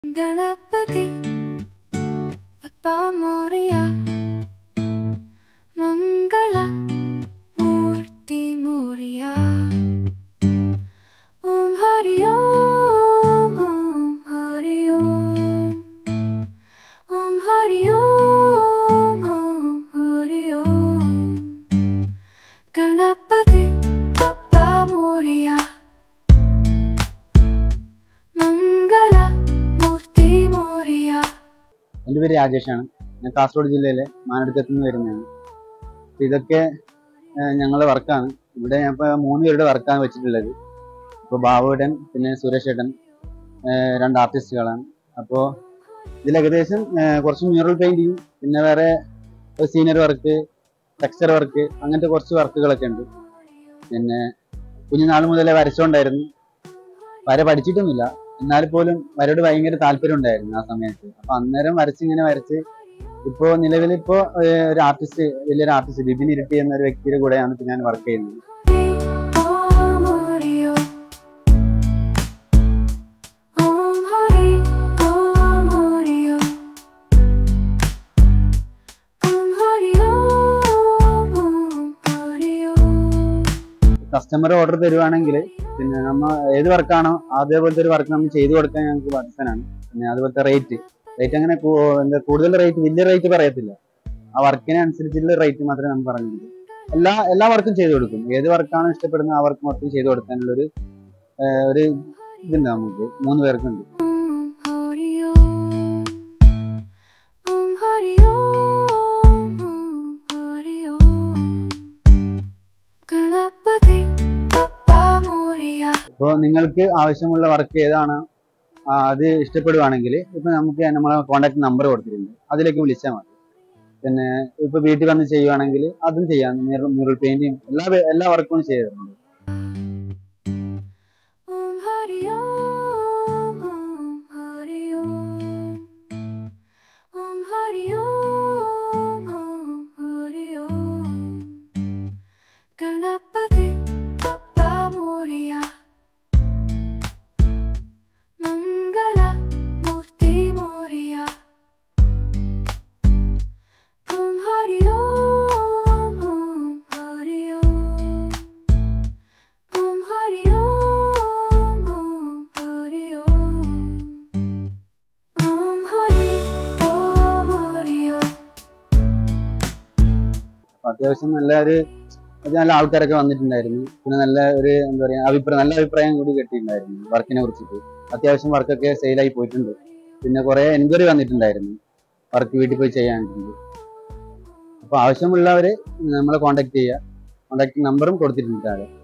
गणपति बप्पा मोरया मंगल मूर्ति मोरया ओम हरि ओम हरि ओम ओम हरि ओम हरि ओम गणपति बप्पा मोरया मंगल मूर्ति मोरया। എൻ്റെ പേര് രാജേഷാണ്. ഞാൻ കാസർഗോഡ് ജില്ലയിലെ മാനടുക്കത്ത് നിന്ന് വരുന്നതാണ്. അപ്പോൾ ഇതൊക്കെ ഞങ്ങളുടെ വർക്കാണ്. ഇവിടെ ഞാൻ ഇപ്പോൾ 3 പേരുടെ വർക്കാണ് വെച്ചിട്ടുള്ളത്. ഇപ്പോൾ ബാബുവേട്ടൻ, പിന്നെ സുരേഷ് ഏട്ടൻ, 2 ആർട്ടിസ്റ്റുകളാണ്. അപ്പോൾ ഇതിൽ ഏകദേശം കുറച്ച് മ്യൂറൽ പെയിൻറ്റിങ്, പിന്നെ വേറെ സീനറി വർക്ക്, ടെക്സ്ചർ വർക്ക്, അങ്ങനത്തെ കുറച്ച് വർക്കുകളൊക്കെ ഉണ്ട്. പിന്നെ കുഞ്ഞുനാൾ മുതലേ വരച്ചുകൊണ്ടായിരുന്നു. വര പഠിച്ചിട്ടൊന്നുമില്ല, എന്നാൽ പോലും വരയോട് ഭയങ്കര താല്പര്യം ഉണ്ടായിരുന്നു ആ സമയത്ത്. അപ്പൊ അന്നേരം വരച്ച് ഇപ്പോ നിലവിലിപ്പോ ഒരു ആർട്ടിസ്റ്റ്, വലിയൊരു ആർട്ടിസ്റ്റ് ബിപിൻ ഇരിട്ടി എന്ന ഒരു വ്യക്തിയുടെ കൂടെയാണ് ഇപ്പൊ ഞാൻ വർക്ക് ചെയ്യുന്നത്. കസ്റ്റമർ ഓർഡർ തരുവാണെങ്കിൽ പിന്നെ നമ്മൾ ഏത് വർക്കാണോ അതേപോലത്തെ ഒരു വർക്ക് നമ്മൾ ചെയ്തു കൊടുക്കാൻ ഞങ്ങൾക്ക് ബാധ്യസ്ഥനാണ്. പിന്നെ അതുപോലത്തെ റേറ്റ് അങ്ങനെ കൂടുതൽ റേറ്റ്, വലിയ റേറ്റ് പറയത്തില്ല. ആ വർക്കിനെ അനുസരിച്ചുള്ള റേറ്റ് മാത്രമേ നമ്മൾ പറഞ്ഞിട്ടുള്ളൂ. എല്ലാ വർക്കും ചെയ്തു കൊടുക്കും. ഏത് വർക്കാണോ ഇഷ്ടപ്പെടുന്നത് ആ വർക്ക് മൊത്തം ചെയ്തു കൊടുക്കാനുള്ളൊരു ഇതുണ്ട് നമുക്ക്. 3 പേർക്കുണ്ട്. അപ്പോൾ നിങ്ങൾക്ക് ആവശ്യമുള്ള വർക്ക് ഏതാണ് അത് ഇഷ്ടപ്പെടുവാണെങ്കിൽ ഇപ്പൊ നമുക്ക് നമ്മളെ കോൺടാക്ട് നമ്പർ കൊടുത്തിട്ടുണ്ട്, അതിലേക്ക് വിളിച്ചാൽ മതി. പിന്നെ ഇപ്പൊ വീട്ടിൽ വന്ന് ചെയ്യുവാണെങ്കിൽ അതും ചെയ്യാം. മ്യൂറൽ പെയിന്റിങ് എല്ലാ വർക്കും ചെയ്തു തരുന്നുണ്ട്. അത്യാവശ്യം നല്ല ആൾക്കാരൊക്കെ വന്നിട്ടുണ്ടായിരുന്നു. പിന്നെ നല്ല അഭിപ്രായം കൂടി കിട്ടിയിട്ടുണ്ടായിരുന്നു വർക്കിനെ കുറിച്ചിട്ട്. അത്യാവശ്യം വർക്കൊക്കെ സെയിലായി പോയിട്ടുണ്ട്. പിന്നെ കുറെ എൻക്വയറി വന്നിട്ടുണ്ടായിരുന്നു വർക്ക് വീട്ടിൽ പോയി ചെയ്യാനായിട്ടുണ്ട്. അപ്പോൾ ആവശ്യമുള്ളവര് നമ്മളെ കോൺടാക്ട് ചെയ്യുക. കോൺടാക്ട് നമ്പറും കൊടുത്തിട്ടുണ്ട് താഴെ.